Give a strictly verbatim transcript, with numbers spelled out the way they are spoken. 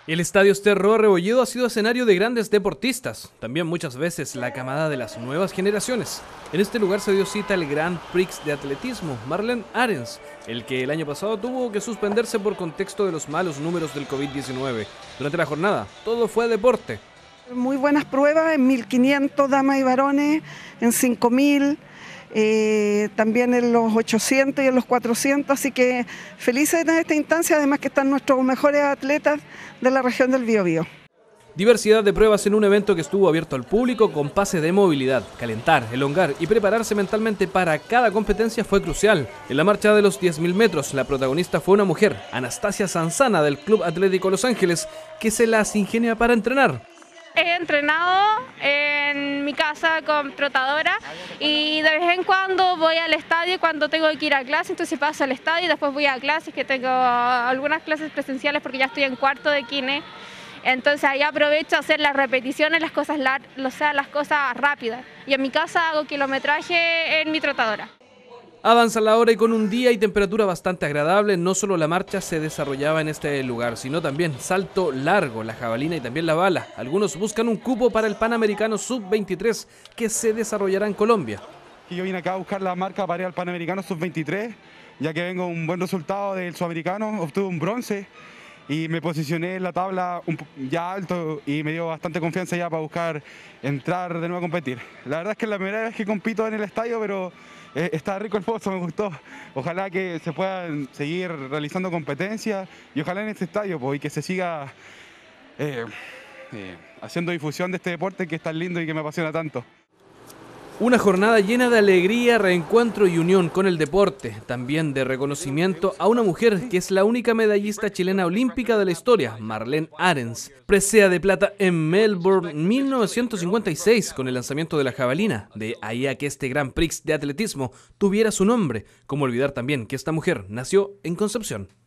El Estadio Sterro Rebolledo ha sido escenario de grandes deportistas, también muchas veces la camada de las nuevas generaciones. En este lugar se dio cita el Grand Prix de atletismo Marlene Arens, el que el año pasado tuvo que suspenderse por contexto de los malos números del COVID diecinueve. Durante la jornada, todo fue deporte. Muy buenas pruebas en mil quinientos damas y varones, en cinco mil, eh, también en los ochocientos y en los cuatrocientos, así que felices de tener esta instancia, además que están nuestros mejores atletas de la región del Biobío. Diversidad de pruebas en un evento que estuvo abierto al público con pase de movilidad. Calentar, elongar y prepararse mentalmente para cada competencia fue crucial. En la marcha de los diez mil metros, la protagonista fue una mujer, Anastasia Sanzana del Club Atlético Los Ángeles, que se las ingenia para entrenar. He entrenado en mi casa con trotadora y de vez en cuando voy al estadio cuando tengo que ir a clase, entonces paso al estadio y después voy a clases, que tengo algunas clases presenciales porque ya estoy en cuarto de kine, entonces ahí aprovecho a hacer las repeticiones, las cosas, o sea, las cosas rápidas, y en mi casa hago kilometraje en mi trotadora. Avanza la hora y con un día y temperatura bastante agradable, no solo la marcha se desarrollaba en este lugar, sino también salto largo, la jabalina y también la bala. Algunos buscan un cupo para el Panamericano sub veintitrés que se desarrollará en Colombia. Yo vine acá a buscar la marca para ir al Panamericano sub veintitrés, ya que vengo un buen resultado del sudamericano, obtuve un bronce y me posicioné en la tabla un, ya alto y me dio bastante confianza ya para buscar entrar de nuevo a competir. La verdad es que es la primera vez que compito en el estadio, pero eh, está rico el pozo, me gustó. Ojalá que se puedan seguir realizando competencias y ojalá en este estadio pues, y que se siga eh, eh, haciendo difusión de este deporte que es tan lindo y que me apasiona tanto. Una jornada llena de alegría, reencuentro y unión con el deporte, también de reconocimiento a una mujer que es la única medallista chilena olímpica de la historia, Marlene Arens, presea de plata en Melbourne mil novecientos cincuenta y seis con el lanzamiento de la jabalina. De ahí a que este Grand Prix de atletismo tuviera su nombre, como olvidar también que esta mujer nació en Concepción.